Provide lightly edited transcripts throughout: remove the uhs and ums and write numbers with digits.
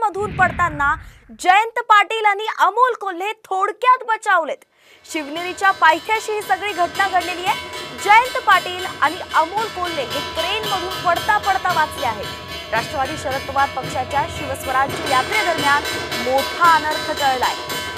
मधून पडताना जयंत पाटील आणि अमोल कोल्हे थोडक्यात बचावलेत। शिवनेरीच्या पायथ्याशी ही सगळी घटना घडलेली आहे। जयंत पाटील आणि अमोल कोल्हे हे क्रेन मधून पडता पडता वाचले आहेत। राष्ट्रवादी शरद पवार पक्षाच्या शिवस्वराज्य यात्रेदरम्यान मोठा अनर्थ टळलाय।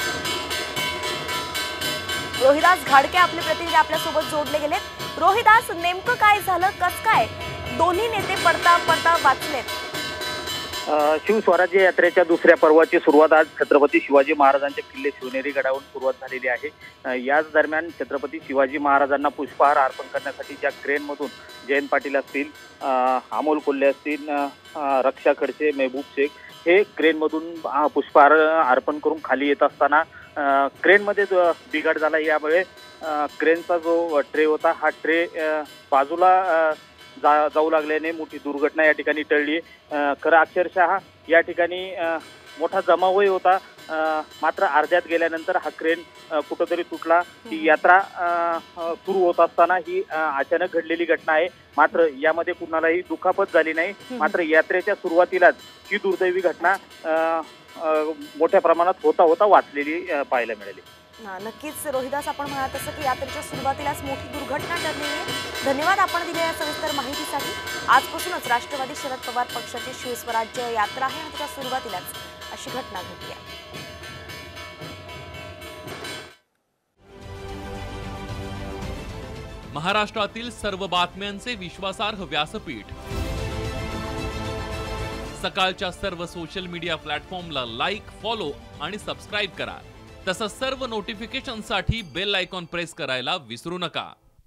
रोहिदास घाडके आपले प्रतिनिधी आपल्या सोबत जोडले गेलेत। रोहिदास, नेमकं काय झालं, कसं काय दोन्ही नेते पडता पडता वाचलेत? शिवस्वराज्य यात्रेच्या दुसऱ्या पर्वाची सुरुवात आज छत्रपती शिवाजी महाराजांच्या किल्ले शिवनेरी गडावरून सुरुवात झालेली आहे। याच दरम्यान छत्रपती शिवाजी महाराजांना पुष्पहार अर्पण करण्यासाठी ज्या क्रेनमधून जयंत पाटील असतील, अमोल कोल्हे असतील, रक्षा खडसे, मेहबूब शेख हे क्रेनमधून पुष्पहार अर्पण करून खाली येत असताना क्रेनमध्ये बिघाड झाला। यामुळे क्रेनचा जो ट्रे होता हा ट्रे बाजूला जाऊ लागल्याने मोठी दुर्घटना या ठिकाणी टळली। खरं अक्षरशः या ठिकाणी मोठा जमावही होता, मात्र अर्ध्यात गेल्यानंतर हा क्रेन कुठंतरी तुटला। ही यात्रा सुरू होत असताना ही अचानक घडलेली घटना आहे। मात्र यामध्ये कुणालाही दुखापत झाली नाही। मात्र यात्रेच्या सुरुवातीलाच ही दुर्दैवी घटना मोठ्या प्रमाणात होता वाचलेली पाहायला मिळाली। नक्कीच रोहिदास, आपण म्हणाल तसं की यात्रेच्या सुरुवातीलाच मोठी दुर्घटना टळली आहे। धन्यवाद आपण दिलेल्या सविस्तर माहितीसाठी। आजपासूनच राष्ट्रवादी शरद पवार पक्षाची शिवस्वराज्य यात्रा आहे आणि त्याच्या सुरुवातीलाच अशी घटना घडली आहे। महाराष्ट्रातील सर्व बातम्यांचे विश्वासार्ह व्यासपीठ, सकाळच्या सर्व सोशल मीडिया प्लॅटफॉर्मला लाईक, फॉलो आणि सबस्क्राईब करा। तसंच सर्व नोटिफिकेशनसाठी बेल आयकॉन प्रेस करायला विसरू नका।